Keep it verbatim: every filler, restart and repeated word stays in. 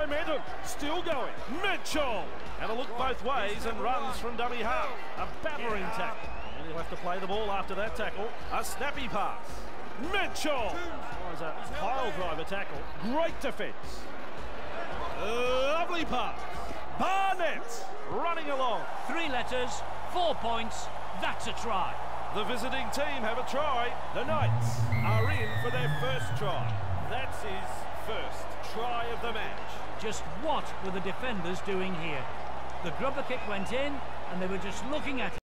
Momentum, still going. Mitchell! And a look both ways and runs from dummy half. A battering tackle. And he'll have to play the ball after that tackle. A snappy pass. Mitchell! Oh, a pile driver tackle. Great defence. Lovely pass. Barnett running along. Three letters, four points. That's a try. The visiting team have a try. The Knights are in for their first try. That's his first try of the match. Just what were the defenders doing here? The grubber kick went in and they were just looking at it.